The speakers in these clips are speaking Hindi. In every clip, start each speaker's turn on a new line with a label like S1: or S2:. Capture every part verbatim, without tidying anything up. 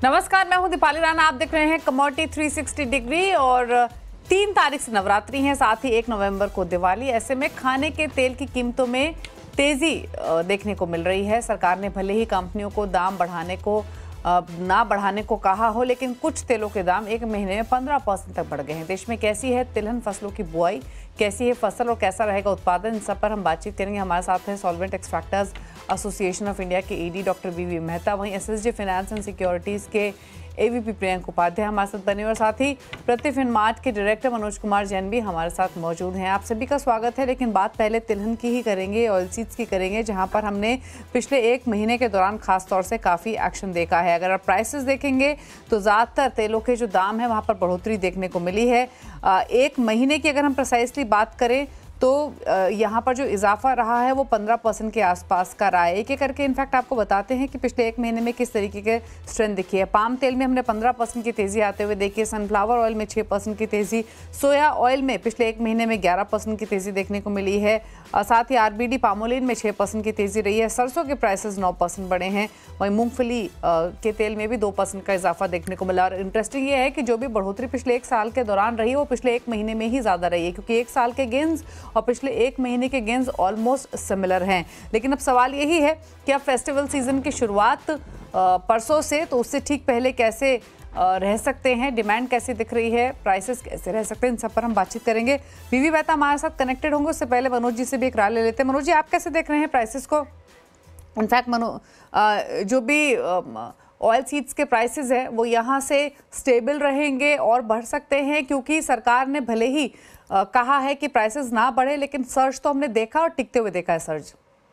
S1: नमस्कार, मैं हूं दीपाली राणा। आप देख रहे हैं कमोडिटी थ्री सिक्सटी डिग्री और तीन तारीख से नवरात्रि है, साथ ही एक नवंबर को दिवाली। ऐसे में खाने के तेल की कीमतों में तेजी देखने को मिल रही है। सरकार ने भले ही कंपनियों को दाम बढ़ाने को ना बढ़ाने को कहा हो, लेकिन कुछ तेलों के दाम एक महीने में पंद्रह परसेंट तक बढ़ गए हैं। देश में कैसी है तिलहन फसलों की बुआई, कैसी है फसल और कैसा रहेगा उत्पादन, इन सब पर हम बातचीत करेंगे। हमारे साथ है solvent extractors association of India के ईडी डॉक्टर वीवी मेहता, वहीं एसएसजी फाइनेंस एंड सिक्योरिटीज के एवीपी प्रियंक उपाध्याय हमारे साथ बने, और साथ ही प्रतिफिनमार्ट के डायरेक्टर मनोज कुमार जैन भी हमारे साथ मौजूद हैं। आप सभी का स्वागत है। लेकिन बात पहले तिलहन की ही करेंगे, ऑयल सीड्स की करेंगे, जहां पर हमने पिछले एक महीने के दौरान खास तौर से काफ़ी एक्शन देखा है। अगर आप प्राइसेस देखेंगे तो ज़्यादातर तेलों के जो दाम है वहाँ पर बढ़ोतरी देखने को मिली है। एक महीने की अगर हम प्रिसाइसली बात करें तो यहाँ पर जो इजाफा रहा है वो पंद्रह परसेंट के आसपास का रहा है। एक एक करके इनफैक्ट आपको बताते हैं कि पिछले एक महीने में किस तरीके के स्ट्रेंथ दिखी है। पाम तेल में हमने पंद्रह परसेंट की तेज़ी आते हुए देखी है, सनफ्लावर ऑयल में छः परसेंट की तेज़ी, सोया ऑयल में पिछले एक महीने में ग्यारह परसेंट की तेज़ी देखने को मिली है। साथ ही आरबीडी पामोलिन में छः परसेंट की तेज़ी रही है। सरसों के प्राइसेस नौ परसेंट बढ़े हैं। वहीं मूंगफली के तेल में भी दो परसेंट का इजाफा देखने को मिला। और इंटरेस्टिंग ये है कि जो भी बढ़ोतरी पिछले एक साल के दौरान रही है वो पिछले एक महीने में ही ज़्यादा रही है, क्योंकि एक साल के गेंस और पिछले एक महीने के गेंस ऑलमोस्ट सिमिलर हैं। लेकिन अब सवाल यही है कि अब फेस्टिवल सीजन की शुरुआत परसों से, तो उससे ठीक पहले कैसे रह सकते हैं, डिमांड कैसी दिख रही है, प्राइसेस कैसे रह सकते हैं, इन सब पर हम बातचीत करेंगे। वीवी मेहता हमारे साथ कनेक्टेड होंगे। उससे पहले मनोज जी से भी एक राय ले लेते हैं। मनोज जी, आप कैसे देख रहे हैं प्राइसेस को? इनफैक्ट मनो जो भी ऑयल सीड्स के प्राइसेस है वो यहाँ से स्टेबल रहेंगे और बढ़ सकते हैं, क्योंकि सरकार ने भले ही आ, कहा है कि प्राइसेस ना बढ़े, लेकिन सर्ज तो हमने देखा और टिकते हुए देखा है सर्ज।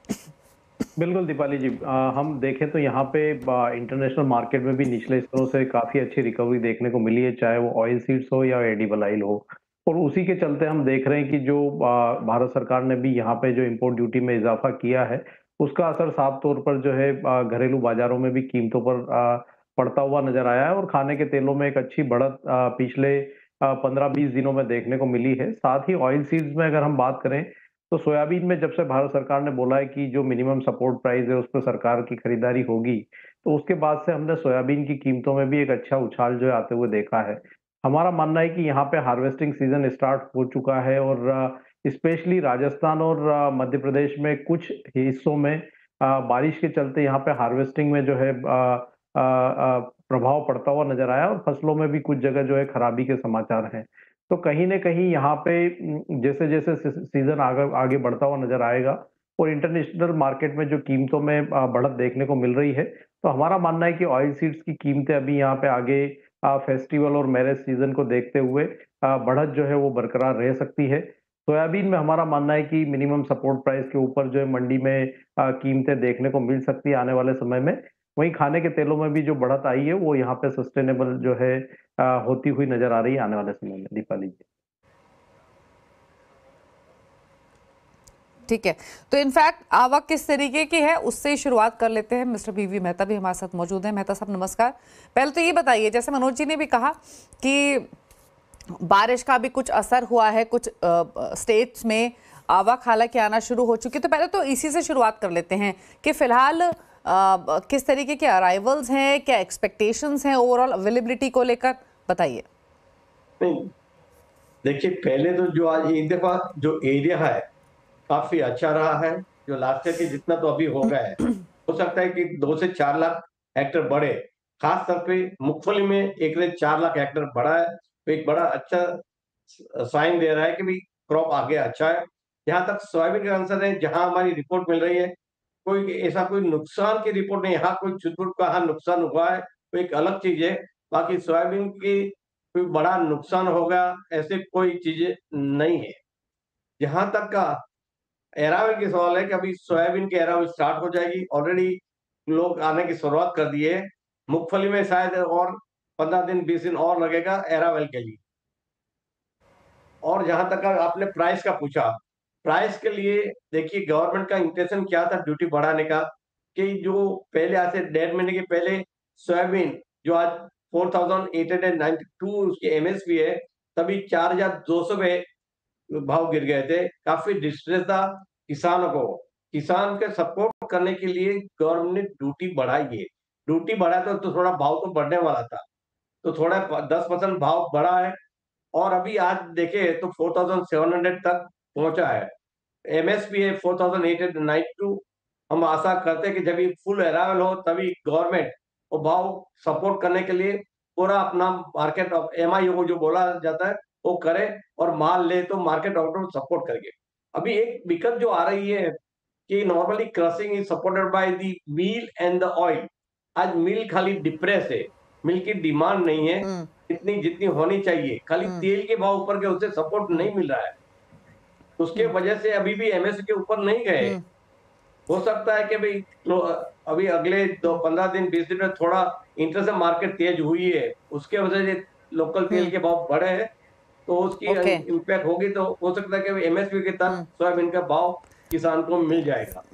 S2: बिल्कुल दीपाली जी, आ, हम देखें तो यहाँ पे इंटरनेशनल मार्केट में भी निचले स्तरों से काफी अच्छी रिकवरी देखने को मिली है, चाहे वो ऑयल सीड्स हो या एडिबल ऑयल हो। और उसी के चलते हम देख रहे हैं कि जो आ, भारत सरकार ने भी यहाँ पे जो इम्पोर्ट ड्यूटी में इजाफा किया है, उसका असर साफ तौर पर जो है घरेलू बाजारों में भी कीमतों पर आ, पड़ता हुआ नजर आया है। और खाने के तेलों में एक अच्छी बढ़त आ, पिछले पंद्रह बीस दिनों में देखने को मिली है। साथ ही ऑयल सीड्स में अगर हम बात करें तो सोयाबीन में जब से भारत सरकार ने बोला है कि जो मिनिमम सपोर्ट प्राइस है उस पर सरकार की खरीदारी होगी, तो उसके बाद से हमने सोयाबीन की कीमतों में भी एक अच्छा उछाल जो है आते हुए देखा है। हमारा मानना है कि यहाँ पे हार्वेस्टिंग सीजन स्टार्ट हो चुका है और स्पेशली राजस्थान और मध्य प्रदेश में कुछ हिस्सों में बारिश के चलते यहाँ पे हार्वेस्टिंग में जो है प्रभाव पड़ता हुआ नजर आया और फसलों में भी कुछ जगह जो है खराबी के समाचार हैं। तो कहीं न कहीं यहाँ पे जैसे जैसे सीजन आगे आगे बढ़ता हुआ नजर आएगा और इंटरनेशनल मार्केट में जो कीमतों में बढ़त देखने को मिल रही है, तो हमारा मानना है कि ऑयल सीड्स की कीमतें अभी यहाँ पे आगे फेस्टिवल और मैरिज सीजन को देखते हुए बढ़त जो है वो बरकरार रह सकती है। सोयाबीन में हमारा मानना है कि मिनिमम सपोर्ट प्राइस के ऊपर जो है मंडी में कीमतें देखने को मिल सकती है आने वाले समय में। वहीं खाने के तेलों में भी जो बढ़त आई है वो यहाँ पे सस्टेनेबल जो है आ, होती हुई नजर आ रही है आने वाले समय में। दीपाली जी,
S1: ठीक है, तो इनफैक्ट आवक किस तरीके की है उससे ही शुरुआत कर लेते हैं। मिस्टर वीवी मेहता भी हमारे साथ मौजूद हैं। मेहता साहब नमस्कार। पहले तो ये बताइए, जैसे मनोज जी ने भी कहा कि बारिश का भी कुछ असर हुआ है, कुछ स्टेट्स में आवक हालांकि आना शुरू हो चुकी है, तो पहले तो इसी से शुरुआत कर लेते हैं कि फिलहाल आ, किस तरीके के अराइवल्स हैं, क्या एक्सपेक्टेशंस हैं ओवरऑल अवेलेबिलिटी को लेकर, बताइए।
S3: नहीं, देखिए पहले तो जो आज एक दफा जो एरिया है काफी अच्छा रहा है, जो लास्ट ईयर के जितना तो अभी हो गया है, हो सकता है कि दो से चार लाख हेक्टेयर बढ़े। खास तौर पे मूंगफली में एक से चार लाख हेक्टेयर बढ़ा है, तो एक बड़ा अच्छा साइन दे रहा है कि भाई क्रॉप आगे अच्छा है। जहां तक सोयाबीन का आंसर है, जहां हमारी रिपोर्ट मिल रही है, कोई ऐसा कोई नुकसान की रिपोर्ट नहीं। यहाँ कोई छुटपुट कहाँ नुकसान हुआ है तो एक अलग चीज है, बाकी सोयाबीन की कोई बड़ा नुकसान होगा ऐसे कोई चीजें नहीं है। जहां तक का एरावल की सवाल है कि अभी सोयाबीन की एरावल स्टार्ट हो जाएगी, ऑलरेडी लोग आने की शुरुआत कर दी है। मूंगफली में शायद और पंद्रह दिन बीस दिन और लगेगा एरावल के लिए। और जहां तक आपने प्राइस का पूछा, प्राइस के लिए देखिए गवर्नमेंट का इंटेंशन क्या था ड्यूटी बढ़ाने का, कि जो पहले आज से डेढ़ महीने के पहले सोयाबीन जो आज four thousand eight hundred ninety two उसकी एमएसपी है, तभी चार हजार दो सौ पे भाव गिर गए थे। काफी डिस्ट्रेस था किसानों को। किसान के सपोर्ट करने के लिए गवर्नमेंट ने ड्यूटी बढ़ाई है। ड्यूटी बढ़ा तो, तो थोड़ा भाव तो बढ़ने वाला था, तो थोड़ा दस परसेंट भाव बढ़ा है और अभी आज देखे तो फोर थाउजेंड सेवन हंड्रेड तक पहुंचा है। एमएसपी है four thousand eight hundred ninety two. हम आशा करते हैं कि जब ये फुल अराइवल हो तभी गवर्नमेंट वो भाव सपोर्ट करने के लिए पूरा अपना मार्केट ऑफ एमआई को जो बोला जाता है वो करे और माल ले तो मार्केट ऑर्डर सपोर्ट करेंगे। अभी एक दिक्कत जो आ रही है कि normally crushing is supported by the meal and the oil. आज मिल खाली डिप्रेस है, मिल की डिमांड नहीं है इतनी जितनी होनी चाहिए, खाली तेल के भाव ऊपर के उससे सपोर्ट नहीं मिल रहा है, उसके वजह से अभी भी एमएसपी के ऊपर नहीं गए। हो सकता है कि भाई अभी अगले दो पंद्रह दिन बीस दिन में थोड़ा इंटरेस्ट मार्केट तेज हुई है, उसके वजह से लोकल तेल के भाव बढ़े हैं, तो उसकी
S1: okay.
S3: इम्पैक्ट होगी, तो हो सकता है कि एमएसपी के तहत सोयाबीन का भाव किसान को मिल जाएगा।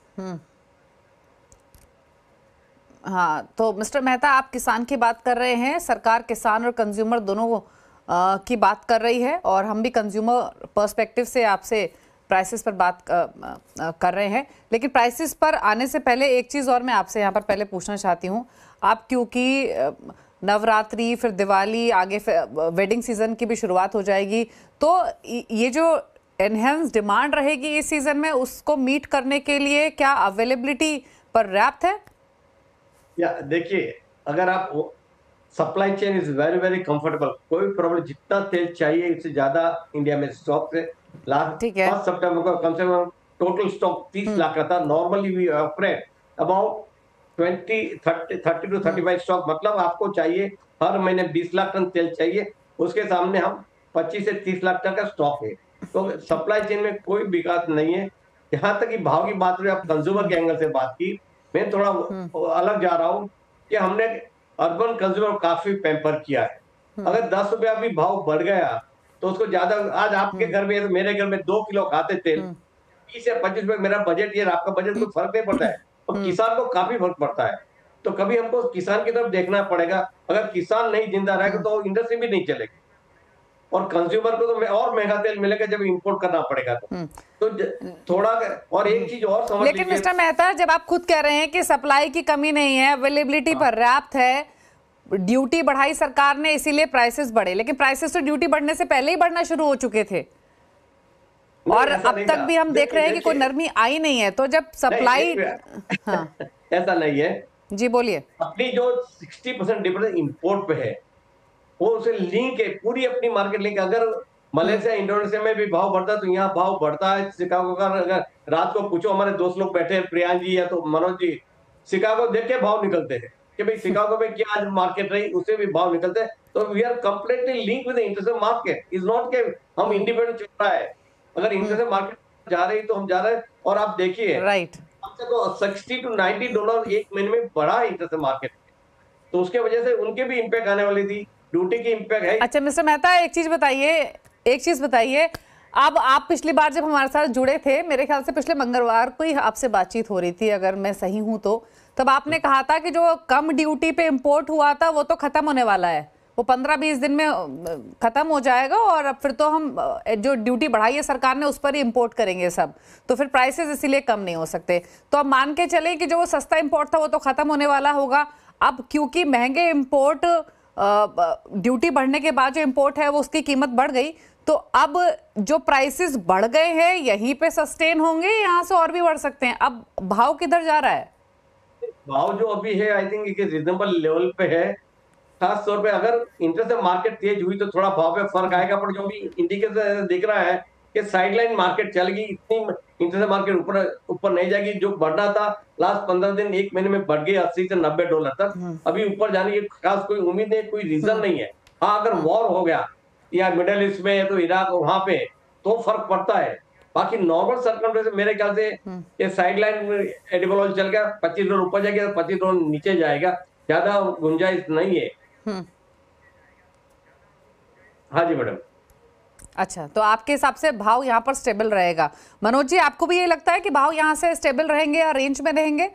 S1: हाँ, तो मिस्टर मेहता, आप किसान की बात कर रहे हैं, सरकार किसान और कंज्यूमर दोनों आ, की बात कर रही है और हम भी कंज्यूमर पर्सपेक्टिव से आपसे प्राइसेस पर बात आ, आ, कर रहे हैं। लेकिन प्राइसेस पर आने से पहले एक चीज़ और मैं आपसे यहाँ पर पहले पूछना चाहती हूँ। आप क्योंकि नवरात्रि, फिर दिवाली, आगे वेडिंग सीजन की भी शुरुआत हो जाएगी, तो ये जो एनहेंस डिमांड रहेगी इस सीजन में, उसको मीट करने के लिए क्या अवेलेबिलिटी पर्याप्त है?
S3: या देखिए, अगर आप supply chain is very very comfortable, कोई प्रॉब्लम, जितना तेल चाहिए इससे ज्यादा इंडिया में स्टॉक है। लास्ट फर्स्ट सितंबर को कम से कम टोटल स्टॉक तीस लाख का था। Normally we operate about twenty thirty thirty two thirty five stock, मतलब आपको चाहिए हर महीने बीस लाख टन तेल चाहिए, उसके सामने हम पच्चीस से तीस लाख टन का स्टॉक है, तो सप्लाई चेन में कोई विकास नहीं है। यहाँ तक कि भाव की बात हुई, आप कंज्यूमर के एंगल से बात की, मैं थोड़ा अलग जा रहा हूँ कि हमने अर्बन कंज्यूमर काफी पैम्पर किया है। अगर दस रुपया भी भाव बढ़ गया तो उसको ज्यादा, आज आपके घर में, मेरे घर में दो किलो खाते तेल, बीस या पच्चीस रुपए मेरा बजट, ये आपका बजट, तो फर्क नहीं पड़ता है, और किसान को काफी फर्क पड़ता है। तो कभी हमको किसान की तरफ देखना पड़ेगा। अगर किसान नहीं जिंदा रहेगा तो इंडस्ट्री भी नहीं चलेगी, और कंज्यूमर को तो और महंगा तेल मिलेगा जब इंपोर्ट करना पड़ेगा। तो, तो थोड़ा, और एक चीज और समझ
S1: लेकिन मिस्टर मेहता, जब आप खुद कह रहे हैं कि सप्लाई की कमी नहीं है, अवेलेबिलिटी पर्याप्त है, ड्यूटी बढ़ाई सरकार ने इसीलिए प्राइसेस बढ़े, लेकिन प्राइसेस तो ड्यूटी बढ़ने से पहले ही बढ़ना शुरू हो चुके थे और अब तक भी हम देख रहे हैं कि कोई नरमी आई नहीं है। तो जब सप्लाई, हाँ
S3: ऐसा नहीं है
S1: जी, बोलिए।
S3: अपनी जो साठ परसेंट डिपेंडेंस इंपोर्ट पे है, वो उसे लिंक है, पूरी अपनी मार्केट लिंक। अगर मलेशिया, इंडोनेशिया में भी भाव बढ़ता है तो यहाँ भाव बढ़ता है। शिकागो का अगर रात को पूछो, हमारे दोस्त लोग बैठे हैं, प्रियांक जी या तो मनोज जी, शिकागो देख के भाव निकलते हैं कि भाई शिकागो में क्या आज मार्केट रही, उससे भी भाव निकलते हैं। तो we are completely link with the international market, is not के हम इंडिपेंडेंट चल रहा है। अगर इंटरनेशनल मार्केट जा रही तो हम जा रहे हैं। और आप देखिए,
S1: राइट,
S3: तो साठ टू नब्बे डॉलर एक महीने में बढ़ा इंटरनेशनल मार्केट, तो उसके वजह से उनके भी इम्पैक्ट आने वाली थी, ड्यूटी की इम्पैक्ट है।
S1: अच्छा मिस्टर मेहता, एक चीज बताइए, एक चीज बताइए, अब आप पिछली बार जब हमारे साथ जुड़े थे, मेरे ख्याल से पिछले मंगलवार को ही आपसे बातचीत हो रही थी, अगर मैं सही हूं तो, तब आपने कहा था कि जो कम ड्यूटी पे इंपोर्ट हुआ था वो तो खत्म होने वाला है, वो पंद्रह बीस दिन में खत्म हो जाएगा और अब फिर तो हम जो ड्यूटी बढ़ाई है सरकार ने उस पर ही इंपोर्ट करेंगे सब, तो फिर प्राइसेस इसीलिए कम नहीं हो सकते। तो अब मान के चले कि जो वो सस्ता इंपोर्ट था वो तो खत्म होने वाला होगा। अब क्योंकि महंगे इंपोर्ट, ड्यूटी बढ़ने के बाद जो इंपोर्ट है वो उसकी कीमत बढ़ गई, तो अब जो प्राइसेस बढ़ गए हैं यहीं पे सस्टेन होंगे, यहाँ से और भी बढ़ सकते हैं? अब भाव किधर जा रहा है?
S3: भाव जो अभी है, आई थिंक एक रीजनेबल लेवल पे है। खास तौर पे अगर इंटरेस्ट मार्केट तेज हुई तो थोड़ा भाव पे फर्क आएगा, पर जो भी इंडिकेटर दिख रहा है कि साइडलाइन मार्केट चलेगी, इतनी इंटरेस्ट मार्केट ऊपर ऊपर नहीं जाएगी। जो बढ़ना था लास्ट पंद्रह दिन एक महीने में बढ़ गई अस्सी से नब्बे डॉलर तक, अभी ऊपर जाने की खास कोई उम्मीद नहीं, कोई रीजन नहीं है। हाँ, अगर वॉर हो गया या मिडिल ईस्ट में या तो इराक, वहां पे तो फर्क पड़ता है। बाकी नॉर्मल सर्कमस्टेंस मेरे ख्याल से ये साइडलाइन एडिबल ऑयल चल गया, पच्चीस डॉलर ऊपर जाएगा, पच्चीस डॉलर नीचे जाएगा, ज्यादा गुंजाइश नहीं है। हाँ जी मैडम।
S1: अच्छा, तो आपके हिसाब से भाव यहाँ पर स्टेबल रहेगा। मनोज जी, आपको भी ये लगता है कि भाव यहाँ से स्टेबल रहेंगे या रेंज में रहेंगे?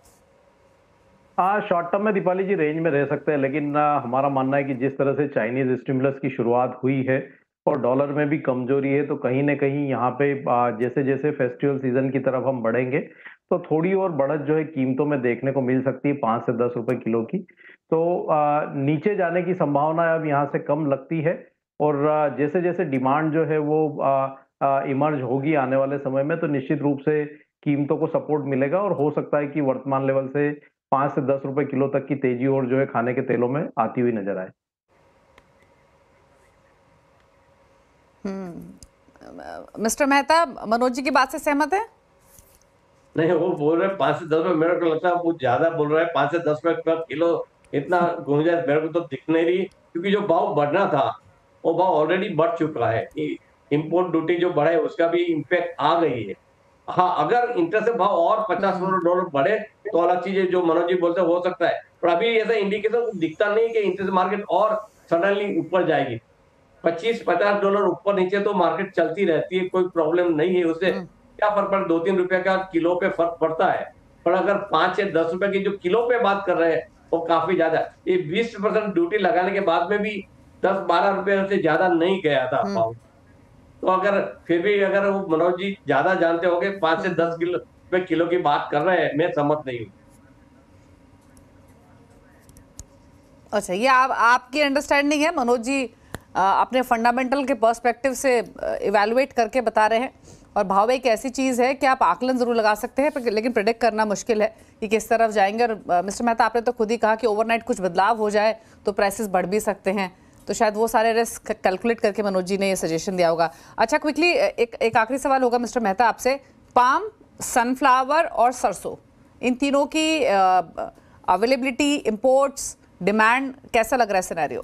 S2: हाँ, शॉर्ट टर्म में दीपाली जी रेंज में रह सकते हैं, लेकिन हमारा मानना है कि जिस तरह से चाइनीज स्टिमुलस की शुरुआत हुई है और डॉलर में भी कमजोरी है, तो कहीं ना कहीं यहाँ पे जैसे जैसे फेस्टिवल सीजन की तरफ हम बढ़ेंगे तो थोड़ी और बढ़त जो है कीमतों में देखने को मिल सकती है पाँच से दस रुपए किलो की। तो अ, नीचे जाने की संभावना अब यहाँ से कम लगती है और जैसे-जैसे डिमांड जो है वो अ अ, इमर्ज होगी आने वाले समय में तो निश्चित रूप से कीमतों को सपोर्ट मिलेगा और हो सकता है कि वर्तमान लेवल से पाँच से दस रुपए किलो तक की तेजी और जो है खाने के तेलों में आती हुई नजर आए।
S1: हम्म मिस्टर मेहता, मनोज जी की बात से सहमत है?
S3: नहीं, वो बोल रहे हैं पाँच से दस रुपए, मेरे को लगता है वो ज्यादा बोल रहा है। पाँच से दस रुपए पर किलो इतना गुंजाइश मेरे को तो दिख नहीं रही, क्योंकि जो भाव बढ़ना था वो भाव ऑलरेडी बढ़ चुका है। इम्पोर्ट ड्यूटी जो बढ़े उसका भी इम्पैक्ट आ गई है। हाँ, अगर इंटरसेप्ट भाव और पचास डॉलर बढ़े तो अलग चीज है, जो मनोज जी बोलते हैं हो सकता है, पर अभी ऐसा इंडिकेशन दिखता नहीं कि इंटरसेप्ट मार्केट और सडनली ऊपर जाएगी। पच्चीस पचास डॉलर ऊपर नीचे तो मार्केट चलती रहती है, कोई प्रॉब्लम नहीं है। उससे क्या फर्क पड़ता, दो तीन रुपए का किलो पे फर्क पड़ता है। पर अगर पांच या दस रुपए की जो किलो पे बात कर रहे हैं वो काफी ज्यादा। ये बीस परसेंट ड्यूटी लगाने के बाद में भी दस बारह रुपए से ज्यादा नहीं गया था भाव। तो अगर फिर भी अगर वो मनोज जी ज्यादा जानते होंगे, पांच से दस किलो रुपए किलो की बात कर रहे हैं, मैं सहमत नहीं हूँ।
S1: अच्छा, ये आप आपकी अंडरस्टैंडिंग है। मनोज जी आ, अपने फंडामेंटल के पर्सपेक्टिव से इवैल्यूएट करके बता रहे हैं, और भाव एक ऐसी चीज़ है कि आप आकलन ज़रूर लगा सकते हैं, लेकिन प्रेडिक्ट करना मुश्किल है कि किस तरफ जाएंगे। और मिस्टर मेहता, आपने तो खुद ही कहा कि ओवरनाइट कुछ बदलाव हो जाए तो प्राइसेस बढ़ भी सकते हैं, तो शायद वो सारे रिस्क कैलकुलेट करके मनोज जी ने ये सजेशन दिया होगा। अच्छा, क्विकली एक एक आखिरी सवाल होगा मिस्टर मेहता आपसे। पाम, सनफ्लावर और सरसों, इन तीनों की अवेलेबिलिटी, इंपोर्ट्स, डिमांड कैसा लग रहा है सिनेरियो?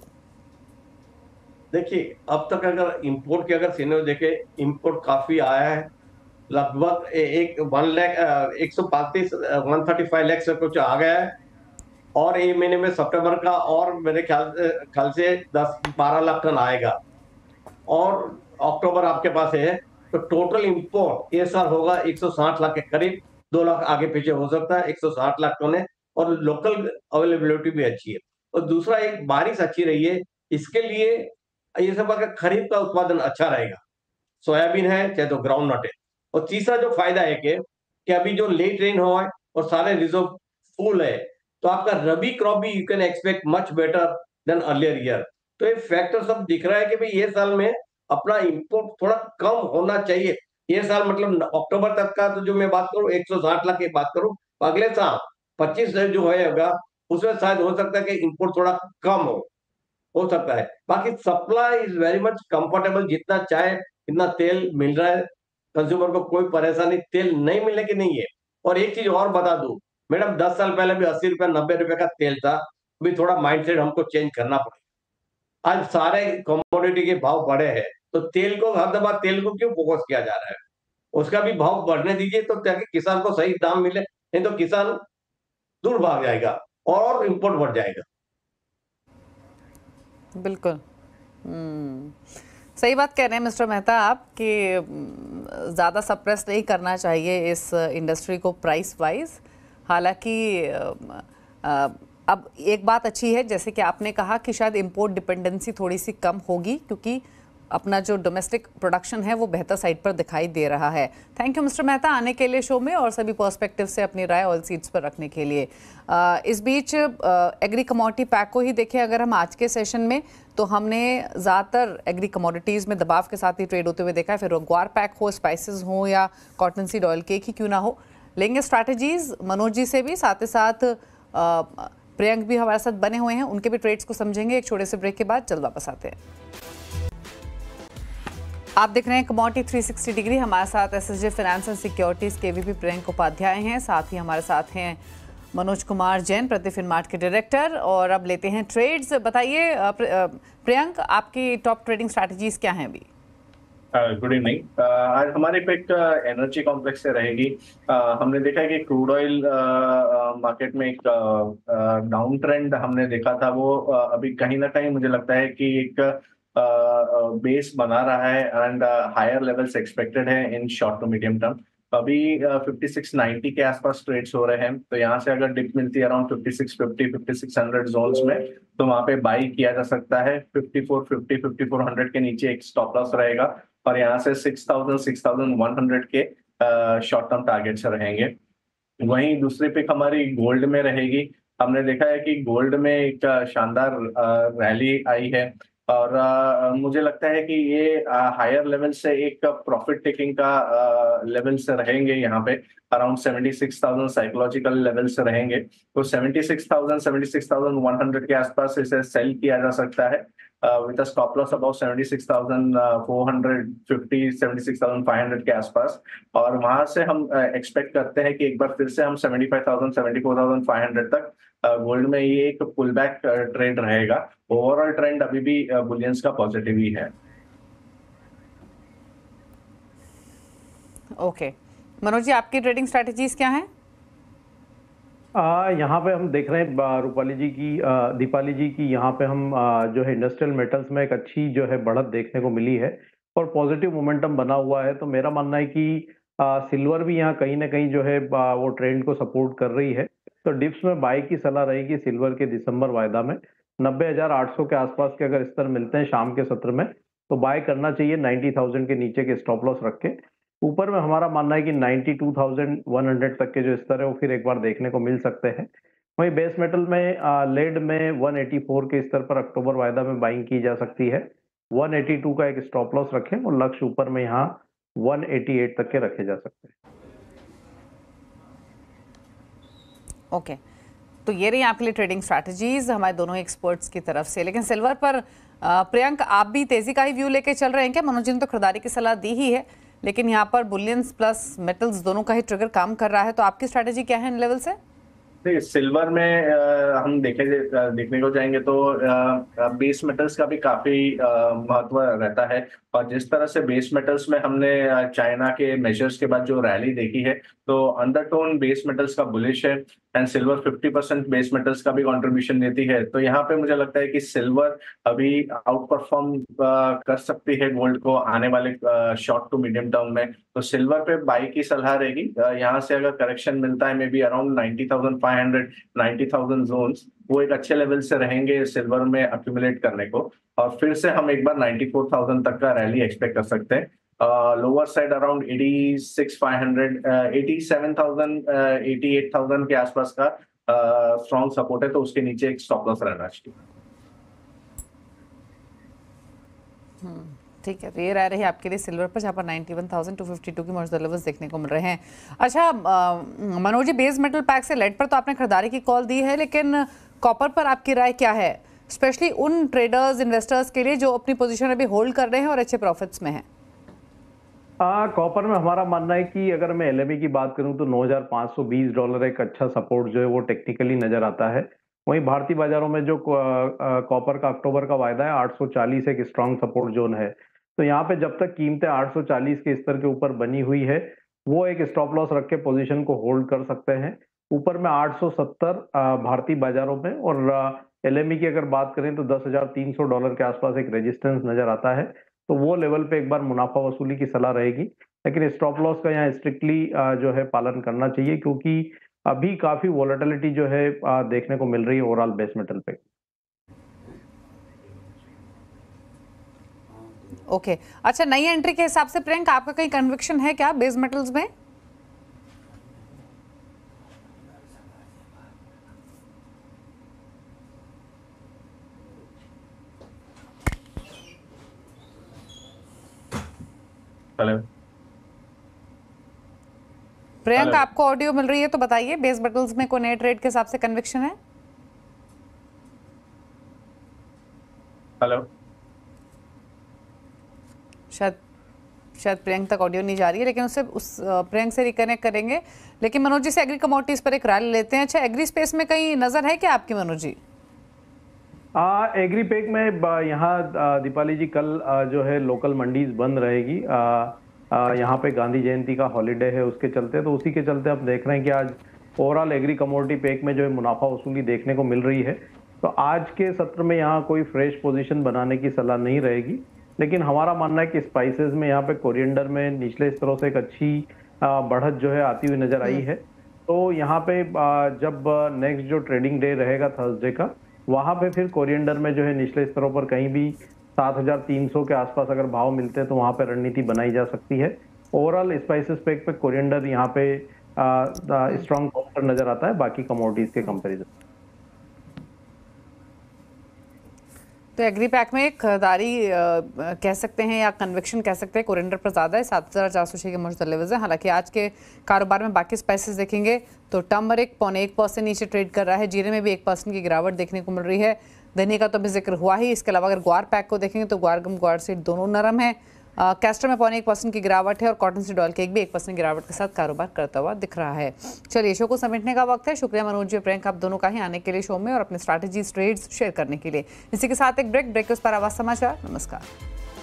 S3: देखिए, अब तक अगर इंपोर्ट की अगर सिनेरियो देखे, इंपोर्ट काफी आया है। लगभग एक वन लाख एक सौ पैंतीस वन थर्टी फाइव लैक्स कुछ आ गया है। और ये महीने में सितंबर का और मेरे ख्याल ख्याल से दस बारह लाख टन आएगा। और अक्टूबर आपके पास है, तो टोटल इंपोर्ट ये साल होगा एक सौ साठ लाख के करीब। दो लाख आगे पीछे हो सकता है, एक सौ साठ लाख टन है। और लोकल अवेलेबिलिटी भी अच्छी है। और दूसरा, एक बारिश अच्छी रही है, इसके लिए ये सब अगर खरीफ का उत्पादन अच्छा रहेगा। सोयाबीन है चाहे तो ग्राउंड नट है। और तीसरा जो फायदा है कि, कि अभी जो लेट रेन हुआ है और सारे रिजर्व फुल है, तो आपका रबी क्रॉप भी you can expect much better than earlier year. तो ये फैक्टर सब दिख रहा है कि भाई ये साल में अपना इंपोर्ट थोड़ा कम होना चाहिए। ये साल मतलब अक्टूबर तक का तो जो मैं बात करूं एक सौ साठ लाख की बात करूं, अगले साल पच्चीस जो होगा उसमें शायद हो सकता है कि इंपोर्ट थोड़ा कम हो हो सकता है। बाकी supply is very much comfortable, जितना चाहे इतना तेल मिल रहा है कंज्यूमर को, कोई परेशानी तेल नहीं मिलने की नहीं है। और एक चीज और बता दूं मैडम, दस साल पहले भी अस्सी रुपए नब्बे रुपए का तेल था, अभी थोड़ा माइंडसेट हमको चेंज करना पड़ेगा। आज सारे कमोडिटी के भाव बढ़े हैं, तो तेल को हर दफा तेल को क्यों फोकस किया जा रहा है? उसका भी भाव बढ़ने दीजिए, तो ताकि किसान को सही दाम मिले, नहीं तो किसान दूर भाग जाएगा और इंपोर्ट बढ़ जाएगा।
S1: बिल्कुल, हम्म सही बात कह रहे हैं मिस्टर मेहता आप कि ज़्यादा सप्रेस नहीं करना चाहिए इस इंडस्ट्री को प्राइस वाइज। हालांकि अब एक बात अच्छी है, जैसे कि आपने कहा कि शायद इंपोर्ट डिपेंडेंसी थोड़ी सी कम होगी, क्योंकि अपना जो डोमेस्टिक प्रोडक्शन है वो बेहतर साइड पर दिखाई दे रहा है। थैंक यू मिस्टर मेहता आने के लिए शो में और सभी पर्सपेक्टिव से अपनी राय ऑयल सीड्स पर रखने के लिए। आ, इस बीच एग्री कमोडिटी पैक को ही देखें अगर हम आज के सेशन में, तो हमने ज़्यादातर एग्री कमोडिटीज़ में दबाव के साथ ही ट्रेड होते हुए देखा है, फिर ग्वार पैक हो, स्पाइसेस हो या कॉटन सीड ऑयल, केक ही क्यों ना हो। लेंगे स्ट्रैटेजीज मनोज जी से भी, साथ ही साथ प्रियंक भी हमारे साथ बने हुए हैं, उनके भी ट्रेड्स को समझेंगे। एक छोटे से ब्रेक के बाद जल्द वापस आते हैं। आप देख रहे हैं कमोडिटी थ्री सिक्सटी डिग्री। हमारे साथ एसएसजे फाइनेंस एंड सिक्योरिटीज के वीपी प्रियंक उपाध्याय हैं, साथ ही हमारे साथ हैं मनोज कुमार जैन, प्रति फिनमार्ट के डायरेक्टर। और अब लेते हैं ट्रेड्स। बताइए प्रियंक, आपकी टॉप ट्रेडिंग स्ट्रैटेजीज क्या हैं अभी?
S4: Good evening. आज हमारी पिक एनर्जी कॉम्प्लेक्स से रहेगी। uh, हमने देखा है कि क्रूड ऑयल मार्केट में एक डाउन ट्रेंड हमने देखा था, वो uh, अभी कहीं ना कहीं मुझे लगता है कि एक बेस uh, बना रहा है एंड हायर लेवल्स एक्सपेक्टेड है in short to medium term. अभी फिफ्टी सिक्स नाइंटी के आसपास ट्रेड्स हो रहे हैं, तो यहाँ से अगर डिप मिलती है around fifty six fifty fifty six hundred zones में, तो वहाँ पे बाई किया जा सकता है। Fifty four fifty fifty four hundred के नीचे एक स्टॉप लॉस रहेगा और यहाँ से six thousand six thousand one hundred के शॉर्ट टर्म टारगेट्स रहेंगे। वहीं दूसरी पिक हमारी गोल्ड में रहेगी। हमने देखा है कि गोल्ड में एक शानदार रैली आई है और आ, मुझे लगता है कि ये हायर लेवल से एक प्रॉफिट टेकिंग का लेवल से रहेंगे। यहाँ पे around seventy six thousand psychological level से रहेंगे, तो seventy six thousand seventy six thousand one hundred के आसपास इसे सेल किया जा सकता है with stop loss about seventy six thousand four hundred fifty seventy six thousand five hundred के आसपास। और वहां से हम एक्सपेक्ट करते हैं कि एक बार फिर से हम seventy five thousand seventy four thousand five hundred तक गोल्ड में ये एक पुल बैक ट्रेंड रहेगा। ओवरऑल ट्रेंड अभी भी बुलियंस का पॉजिटिव ही है।
S1: ओके मनोज जी, आपकी ट्रेडिंग स्ट्रेटजीज क्या हैं?
S2: आ, यहाँ पे हम देख रहे हैं रूपाली जी की आ, दीपाली जी की यहाँ पे हम आ, जो है इंडस्ट्रियल मेटल्स में एक अच्छी जो है बढ़त देखने को मिली है और पॉजिटिव मोमेंटम बना हुआ है। तो मेरा मानना है कि आ, सिल्वर भी यहाँ कहीं ना कहीं जो है आ, वो ट्रेंड को सपोर्ट कर रही है। तो डिप्स में बाय की सलाह रहेगी सिल्वर के दिसंबर वायदा में। नब्बे हजार आठ सौ के आसपास के अगर स्तर मिलते हैं शाम के सत्र में तो बाय करना चाहिए नब्बे हज़ार के नीचे के स्टॉप लॉस रख के। ऊपर में हमारा मानना है कि बानवे हज़ार एक सौ तक के जो स्तर है वो फिर एक बार देखने को मिल सकते हैं। वहीं बेस मेटल में आ, लेड में एक सौ चौरासी के स्तर पर अक्टूबर वायदा में बाइंग की जा सकती है। एक सौ बयासी का एक स्टॉप लॉस रखें और लक्ष्य ऊपर में यहाँ एक सौ अट्ठासी तक के रखे जा सकते हैं।
S1: Okay okay. तो ये रही आपके लिए ट्रेडिंग स्ट्रैटेजीज हमारे दोनों एक्सपर्ट्स की तरफ से। लेकिन सिल्वर पर प्रियंक, आप भी तेजी का ही व्यू लेके चल रहे हैं क्या? मनोज जी ने तो खरीदारी की सलाह दी ही है, लेकिन यहाँ पर बुलियंस प्लस मेटल्स दोनों का ही ट्रिगर काम कर रहा है, तो आपकी स्ट्रैटेजी क्या है इन लेवल से?
S4: सिल्वर में आ, हम देखे देखने को जाएंगे तो बेस मेटल्स का भी काफी महत्व रहता है। और जिस तरह से बेस मेटल्स में हमने चाइना के मेजर्स के बाद जो रैली देखी है, तो अंडरटोन बेस मेटल्स का बुलिश है and silver fifty percent base metals का भी कंट्रीब्यूशन देती है। तो यहाँ पे मुझे लगता है कि सिल्वर अभी आउट परफॉर्म कर सकती है गोल्ड को आने वाले शॉर्ट टू मीडियम टर्म में। तो सिल्वर पे बाई की सलाह रहेगी। यहाँ से अगर करेक्शन मिलता है maybe around ninety thousand five hundred ninety thousand zones, वो एक अच्छे लेवल से रहेंगे सिल्वर में अक्यूमुलेट करने को। और फिर से हम एक बार नाइन्टी फोर थाउजेंड तक का रैली एक्सपेक्ट कर सकते हैं। Lower side around eighty six five hundred eighty seven thousand eighty eight thousand के आसपास का स्ट्रॉन्ग uh, सपोर्ट है, तो उसके नीचे एक स्टॉप लॉस रहना चाहिए।
S1: ठीक है, तो ये रह रही है आपके लिए सिल्वर पर, जहाँ पर ninety one thousand two fifty two की मौजूदा लेवल्स देखने को मिल रहे हैं। अच्छा Manoj ji, base metal pack से लेड पर तो आपने खरीदारी की कॉल दी है, लेकिन कॉपर पर आपकी राय क्या है, स्पेशली उन ट्रेडर्स इन्वेस्टर्स के लिए जो अपनी पोजीशन अभी होल्ड कर रहे हैं और अच्छे प्रॉफिट्स में हैं?
S2: कॉपर में हमारा मानना है कि अगर मैं एलएमई की बात करूं तो नौ हज़ार पाँच सौ बीस डॉलर एक अच्छा सपोर्ट जो है वो टेक्निकली नजर आता है। वहीं भारतीय बाजारों में जो कॉपर का अक्टूबर का वायदा है आठ सौ चालीस एक स्ट्रांग सपोर्ट जोन है। तो यहाँ पे जब तक कीमतें आठ सौ चालीस के स्तर के ऊपर बनी हुई है वो एक स्टॉप लॉस रख के पोजीशन को होल्ड कर सकते हैं। ऊपर में आठ सौ सत्तर भारतीय बाजारों में और एलएमई की अगर बात करें तो दस हजार तीन सौ डॉलर के आसपास एक रेजिस्टेंस नजर आता है। तो वो लेवल पे एक बार मुनाफा वसूली की सलाह रहेगी, लेकिन स्टॉप लॉस का यहाँ स्ट्रिक्टली जो है पालन करना चाहिए क्योंकि अभी काफी वॉलेटिलिटी जो है देखने को मिल रही है ओवरऑल बेस मेटल पे।
S1: Okay okay. अच्छा, नई एंट्री के हिसाब से प्रियंका आपका कहीं कन्विक्शन है क्या बेस मेटल्स में?
S4: हेलो
S1: प्रियंका, आपको ऑडियो मिल रही है तो बताइए, बेस मेटल्स में कोई नए ट्रेड के हिसाब से कन्विक्शन है?
S4: हेलो,
S1: शायद शायद प्रियंक तक ऑडियो नहीं जा रही है, लेकिन उससे उस प्रियंक से रिकनेक्ट करेंगे। लेकिन मनोज जी से एग्री कमोडिटीज पर एक रैली लेते हैं। अच्छा, एग्री स्पेस में कहीं नजर है क्या आपकी मनोज जी?
S2: आ, एग्री पैक में यहाँ दीपाली जी कल आ, जो है लोकल मंडीज बंद रहेगी। यहाँ पे गांधी जयंती का हॉलीडे है, उसके चलते तो उसी के चलते आप देख रहे हैं कि आज ओवरऑल एग्री कमोडिटी पैक में जो है मुनाफा वसूली देखने को मिल रही है। तो आज के सत्र में यहाँ कोई फ्रेश पोजीशन बनाने की सलाह नहीं रहेगी, लेकिन हमारा मानना है कि स्पाइसेस में यहाँ पे कोरिएंडर में निचले स्तरों से एक अच्छी बढ़त जो है आती हुई नजर आई है। तो यहाँ पे जब नेक्स्ट जो ट्रेडिंग डे रहेगा थर्सडे का, वहां पे फिर कोरिएंडर में जो है निचले स्तरों पर कहीं भी सात हजार तीन सौ के आसपास अगर भाव मिलते हैं तो वहां पे रणनीति बनाई जा सकती है। ओवरऑल स्पाइसेस पैक पे कोरिएंडर यहाँ पे स्ट्रॉन्ग काउंटर नजर आता है बाकी कमोडिटीज के कंपैरिजन।
S1: तो एग्री पैक में खरीदारी कह सकते हैं या कन्विक्शन कह सकते हैं कोरिएंडर पर ज़्यादा है, सात हज़ार चार सौ छः के मौजूदा लेवल्स है। हालांकि आज के कारोबार में बाकी स्पाइसेस देखेंगे तो टर्मरिक पौने एक परसेंट नीचे ट्रेड कर रहा है, जीरे में भी एक परसेंट की गिरावट देखने को मिल रही है। धनिया का तो अभी जिक्र हुआ ही, इसके अलावा अगर ग्वार पैक को देखेंगे तो ग्वार गम ग्वार सीड दोनों नरम है। कैस्टर में पौने एक परसेंट की गिरावट है और कॉटन सीड ऑयल केक भी एक परसेंट गिरावट के साथ कारोबार करता हुआ दिख रहा है। चलिए शो को समेटने का वक्त है। शुक्रिया मनोज जी, प्रियंका, आप दोनों का ही आने के लिए शो में और अपने स्ट्रैटेजीज ट्रेड्स शेयर करने के लिए। इसी के साथ एक ब्रेक ब्रेक के उस पर आवाज समाचार। नमस्कार।